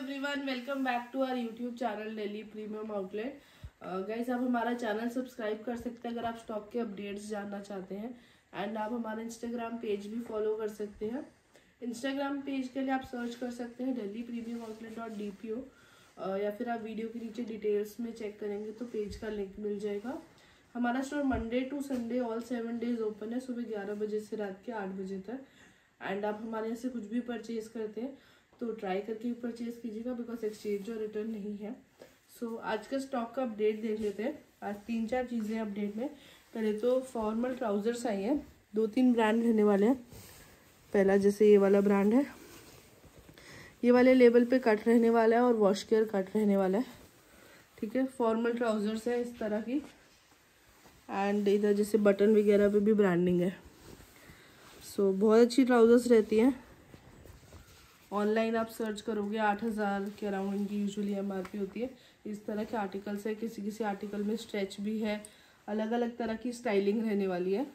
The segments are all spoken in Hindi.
Everyone, welcome back to our YouTube channel Delhi premium outlet. Guys, आप हमारा चैनल सब्सक्राइब कर सकते हैं अगर आप स्टॉक के अपडेट्स जानना चाहते हैं। एंड आप हमारा इंस्टाग्राम पेज भी फॉलो कर सकते हैं। इंस्टाग्राम पेज के लिए आप सर्च कर सकते हैं दिल्ली प्रीमियम आउटलेट .dpo, या फिर आप वीडियो के नीचे डिटेल्स में चेक करेंगे तो पेज का लिंक मिल जाएगा। हमारा store Monday to Sunday all 7 days open है, सुबह 11 बजे से रात के 8 बजे तक। एंड आप हमारे यहाँ से कुछ भी परचेज करते हैं तो ट्राई करके परचेज कीजिएगा, बिकॉज एक्सचेंज और रिटर्न नहीं है। सो आज का स्टॉक का अपडेट देख लेते हैं। आज 3-4 चीज़ें अपडेट में। पहले तो फॉर्मल ट्राउजर्स आई हैं, 2-3 ब्रांड रहने वाले हैं। पहला जैसे ये वाला ब्रांड है, ये वाले लेबल पे कट रहने वाला है और वॉश केयर कट रहने वाला है। ठीक है, फॉर्मल ट्राउजर्स है इस तरह की। एंड इधर जैसे बटन वगैरह पे भी ब्रांडिंग है। सो बहुत अच्छी ट्राउजर्स रहती हैं। ऑनलाइन आप सर्च करोगे 8,000 के अराउंड इनकी यूजुअली MRP होती है। इस तरह के आर्टिकल्स है, किसी किसी आर्टिकल में स्ट्रेच भी है, अलग अलग तरह की स्टाइलिंग रहने वाली है।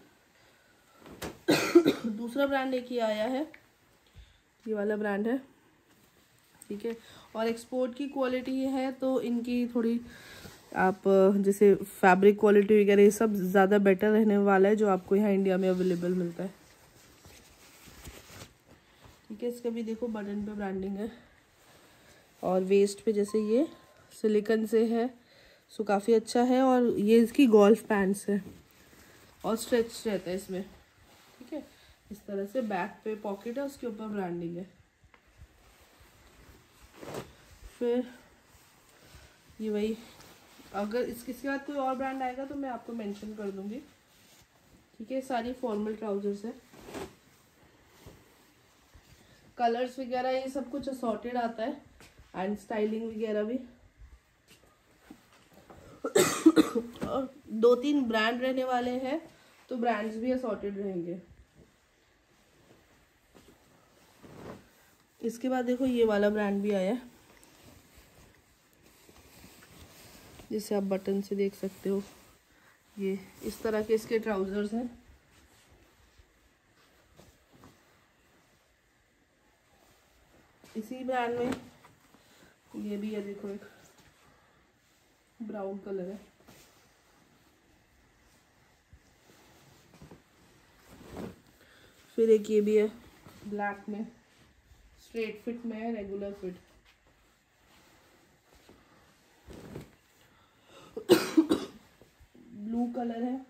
दूसरा ब्रांड एक ही आया है, ये वाला ब्रांड है। ठीक है, और एक्सपोर्ट की क्वालिटी है तो इनकी थोड़ी आप जैसे फैब्रिक क्वालिटी वगैरह ये सब ज़्यादा बेटर रहने वाला है जो आपको यहाँ इंडिया में अवेलेबल मिलता है। ठीक है, इसका भी देखो बटन पे ब्रांडिंग है और वेस्ट पे जैसे ये सिलिकन से है, सो काफ़ी अच्छा है। और ये इसकी गोल्फ पैंट्स है और स्ट्रेच रहता है इसमें। ठीक है, इस तरह से बैक पे पॉकेट है, उसके ऊपर ब्रांडिंग है। फिर ये वही, अगर इसके बाद कोई और ब्रांड आएगा तो मैं आपको मेंशन कर दूंगी। ठीक है, सारी फॉर्मल ट्राउजर्स है। कलर्स वगैरह ये सब कुछ असॉर्टेड आता है एंड स्टाइलिंग वगैरह भी। और 2-3 ब्रांड रहने वाले हैं तो ब्रांड्स भी असॉर्टेड रहेंगे। इसके बाद देखो ये वाला ब्रांड भी आया है, जिसे आप बटन से देख सकते हो। ये इस तरह के इसके ट्राउजर्स हैं। इसी ब्रांड में ये भी है, देखो एक ब्राउन कलर है। फिर एक ये भी है ब्लैक में, स्ट्रेट फिट में है, रेगुलर फिट। ब्लू कलर है,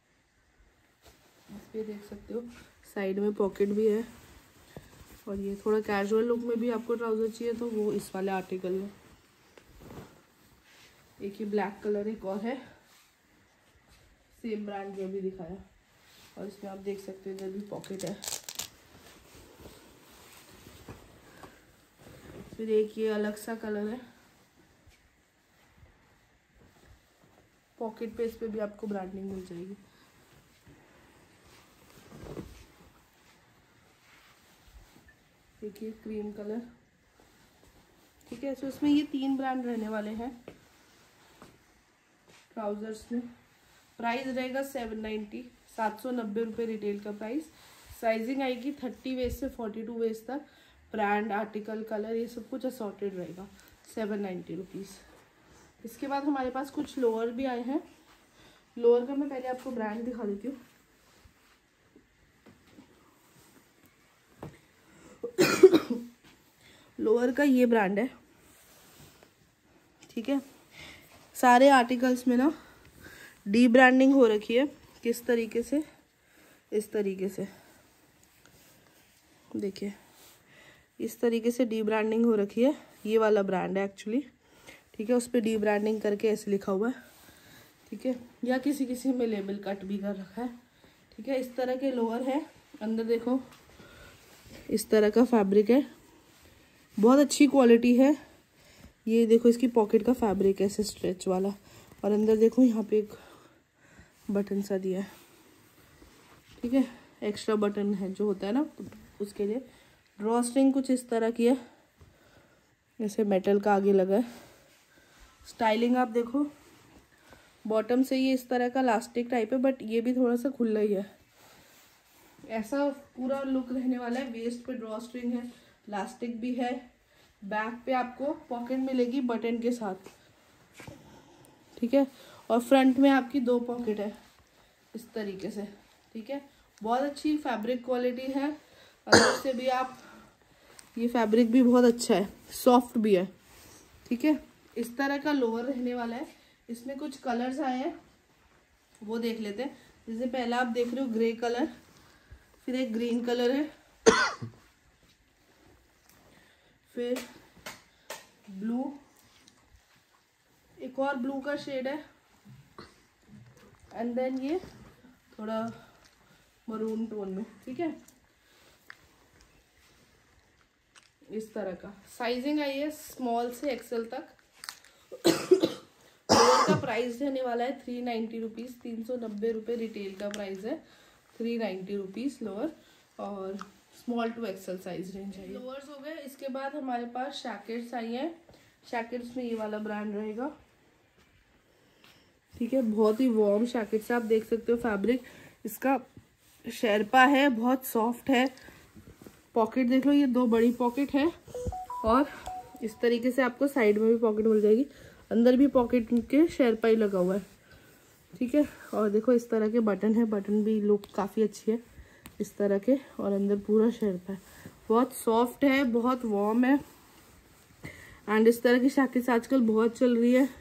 इस पे देख सकते हो साइड में पॉकेट भी है। और ये थोड़ा कैजुअल लुक में भी आपको ट्राउजर चाहिए तो वो इस वाले आर्टिकल में। एक ही ब्लैक कलर एक और है, सेम ब्रांड जो भी दिखाया। और इसमें आप देख सकते हो इधर भी पॉकेट है। फिर एक ये अलग सा कलर है, पॉकेट पे इस पे भी आपको ब्रांडिंग मिल जाएगी। देखिए क्रीम कलर। ठीक है, तो इसमें ये 3 ब्रांड रहने वाले हैं ट्राउजर्स में। प्राइस रहेगा 790, 790 रुपये रिटेल का प्राइस। साइजिंग आएगी 30 वेस्ट से 42 वेस्ट तक। ब्रांड, आर्टिकल, कलर ये सब कुछ असॉर्टेड रहेगा। 790 रुपीज़। इसके बाद हमारे पास कुछ लोअर भी आए हैं। लोअर का मैं पहले आपको ब्रांड दिखा देती हूँ। लोअर का ये ब्रांड है। ठीक है, सारे आर्टिकल्स में ना डी ब्रांडिंग हो रखी है। किस तरीके से, इस तरीके से देखिए, इस तरीके से डी ब्रांडिंग हो रखी है। ये वाला ब्रांड है एक्चुअली। ठीक है, उस पर डी ब्रांडिंग करके ऐसे लिखा हुआ है। ठीक है, या किसी किसी में लेबल कट भी कर रखा है। ठीक है, इस तरह के लोअर है। अंदर देखो इस तरह का फैब्रिक है, बहुत अच्छी क्वालिटी है। ये देखो इसकी पॉकेट का फैब्रिक है ऐसे स्ट्रेच वाला। और अंदर देखो यहाँ पे एक बटन सा दिया है। ठीक है, एक्स्ट्रा बटन है जो होता है ना उसके लिए। ड्रॉ स्ट्रिंग कुछ इस तरह की है, जैसे मेटल का आगे लगा है। स्टाइलिंग आप देखो, बॉटम से ये इस तरह का इलास्टिक टाइप है, बट ये भी थोड़ा सा खुला ही है। ऐसा पूरा लुक रहने वाला है। वेस्ट पे ड्रॉ स्ट्रिंग है, इलास्टिक भी है बैक पे आपको पॉकेट मिलेगी बटन के साथ, ठीक है। और फ्रंट में आपकी 2 पॉकेट है इस तरीके से, ठीक है। बहुत अच्छी फैब्रिक क्वालिटी है। अंदर से भी आप, ये फैब्रिक भी बहुत अच्छा है, सॉफ्ट भी है, ठीक है। इस तरह का लोअर रहने वाला है। इसमें कुछ कलर्स आए हैं, वो देख लेते हैं। जैसे पहला आप देख रहे हो ग्रे कलर, फिर एक ग्रीन कलर है, फिर ब्लू, एक और ब्लू का शेड है, एंड देन ये थोड़ा मरून टोन में, ठीक है। इस तरह का साइजिंग आई है स्मॉल से एक्सेल तक। लोअर का प्राइस रहने वाला है 390 रुपीज़, 390 रुपये रिटेल का प्राइस है, 390 रुपीज़ लोअर, और small to XL size range है। लोअर्स हो गए। इसके बाद हमारे पास शैकेट्स आई हैं। शैकेट्स में ये वाला ब्रांड रहेगा, ठीक है। बहुत ही वार्म शैकेट्स, आप देख सकते हो फैब्रिक इसका शेरपा है, बहुत सॉफ्ट है। पॉकेट देख लो, ये 2 बड़ी पॉकेट है, और इस तरीके से आपको साइड में भी पॉकेट मिल जाएगी, अंदर भी पॉकेट के शेरपा ही लगा हुआ है, ठीक है। और देखो इस तरह के बटन है, बटन भी लुक काफ़ी अच्छी है इस तरह के, और अंदर पूरा शेरपा है। बहुत सॉफ्ट है, बहुत वार्म है, एंड इस तरह की जैकेट्स आजकल बहुत चल रही है।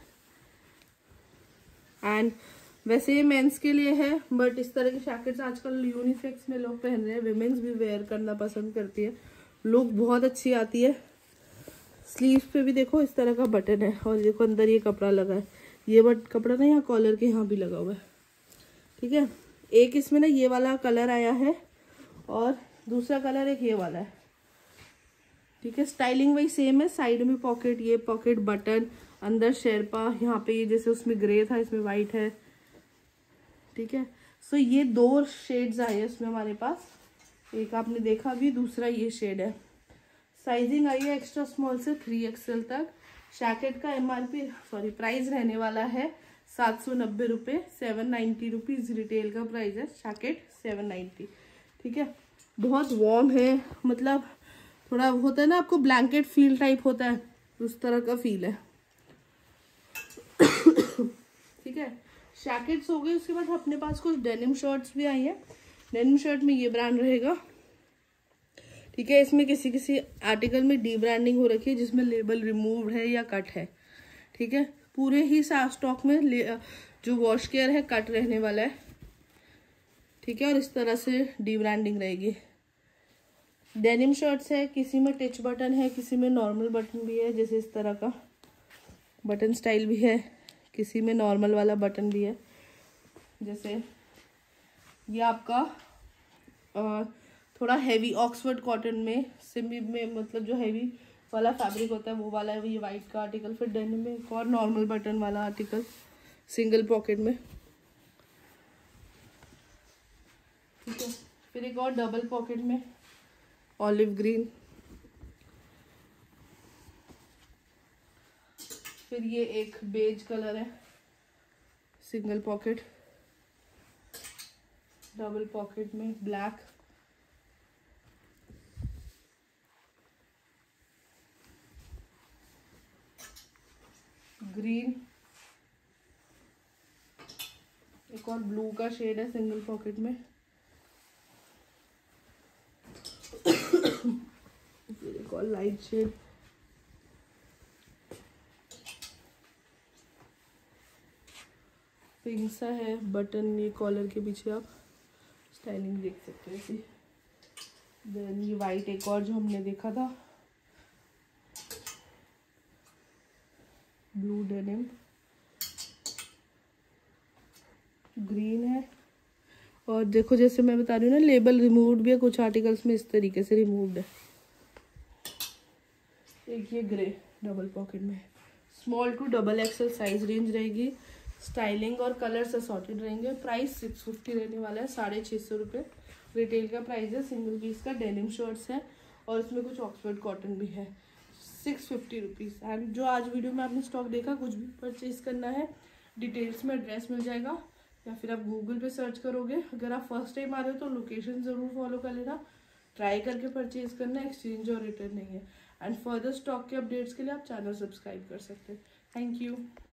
एंड वैसे ये मेंस के लिए है, बट इस तरह की जैकेट्स आजकल यूनिसेक्स में लोग पहन रहे हैं, विमेंस भी वेयर करना पसंद करती है, लुक बहुत अच्छी आती है। स्लीव्स पे भी देखो इस तरह का बटन है, और देखो अंदर ये कपड़ा लगा है, ये बट कपड़ा ना यहाँ कॉलर के यहाँ भी लगा हुआ है, ठीक है। एक इसमें ना ये वाला कलर आया है, और दूसरा कलर एक ये वाला है, ठीक है। स्टाइलिंग वही सेम है, साइड में पॉकेट, ये पॉकेट बटन, अंदर शेरपा, यहाँ पे ये जैसे उसमें ग्रे था इसमें वाइट है, ठीक है। सो ये 2 शेड्स आए हैं इसमें हमारे पास, एक आपने देखा भी, दूसरा ये शेड है। साइजिंग आई है एक्स्ट्रा स्मॉल से 3XL तक। जैकेट का प्राइस रहने वाला है 790 रुपये, 790 रुपीज़ रिटेल का प्राइस है, जैकेट 790, ठीक है। बहुत वार्म है, मतलब थोड़ा होता है ना आपको ब्लैंकेट फील टाइप होता है, उस तरह का फील है, ठीक है। जैकेट्स हो गई। उसके बाद अपने पास कुछ डेनिम शर्ट्स भी आई हैं। डेनिम शर्ट में ये ब्रांड रहेगा, ठीक है। इसमें किसी किसी आर्टिकल में डी ब्रांडिंग हो रखी है, जिसमें लेबल रिमूव्ड है या कट है, ठीक है। पूरे ही स्टॉक में जो वॉश केयर है कट रहने वाला है, ठीक है। और इस तरह से डी ब्रांडिंग रहेगी। डेनिम शर्ट्स है, किसी में टच बटन है, किसी में नॉर्मल बटन भी है, जैसे इस तरह का बटन स्टाइल भी है, किसी में नॉर्मल वाला बटन भी है। जैसे ये आपका थोड़ा हैवी ऑक्सफोर्ड कॉटन में, सिमी में, मतलब जो हैवी वाला फैब्रिक होता है वो वाला है, ये वाइट का आर्टिकल। फिर डेनिम में एक और नॉर्मल बटन वाला आर्टिकल सिंगल पॉकेट में, ठीक है। फिर एक और डबल पॉकेट में ऑलिव ग्रीन। फिर ये एक बेज कलर है, सिंगल पॉकेट, डबल पॉकेट में ब्लैक, ग्रीन, एक और ब्लू का शेड है सिंगल पॉकेट में, फिर एक और लाइट शेड, पिंक सा है बटन, ये कॉलर के पीछे आप स्टाइलिंग देख सकते हो ऐसे। देन ये वाइट एक और जो हमने देखा था, ब्लू डेनिम, ग्रीन है। और देखो जैसे मैं बता रही हूँ ना, लेबल रिमूव्ड भी है, कुछ आर्टिकल्स में इस तरीके से रिमूव्ड है। एक ये ग्रे डबल पॉकेट में, small to double XL size range रहेगी। स्टाइलिंग और कलर्स असॉर्टेड रहेंगे। प्राइस 650 रहने वाला है, 650 रुपये रिटेल का प्राइस है। सिंगल पीस का डेनिम शर्ट्स है, और इसमें कुछ ऑक्सफोर्ड कॉटन भी है, 650 रुपीज़। एंड जो आज वीडियो में आपने स्टॉक देखा, कुछ भी परचेज करना है डिटेल्स में एड्रेस मिल जाएगा, या फिर आप गूगल पे सर्च करोगे। अगर आप फर्स्ट टाइम आ रहे हो तो लोकेशन ज़रूर फॉलो कर लेना, ट्राई करके परचेज करना, एक्सचेंज और रिटर्न नहीं है। एंड फर्दर स्टॉक के अपडेट्स के लिए आप चैनल सब्सक्राइब कर सकते हैं। Thank you.